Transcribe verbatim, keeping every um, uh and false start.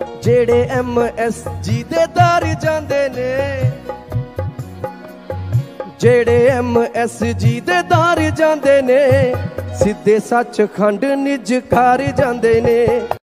ਜਿਹੜੇ M S ਜੀ ਦੇ ਦਰ ਜਾਂਦੇ ਨੇ, ਜਿਹੜੇ ਐਮ ਐਸ ਜੀ ਦੇ ਦਰ ਜਾਂਦੇ ਨੇ, ਸਿੱਧੇ ਸੱਚਖੰਡ ਨਿਜ ਘਰ ਜਾਂਦੇ ਨੇ।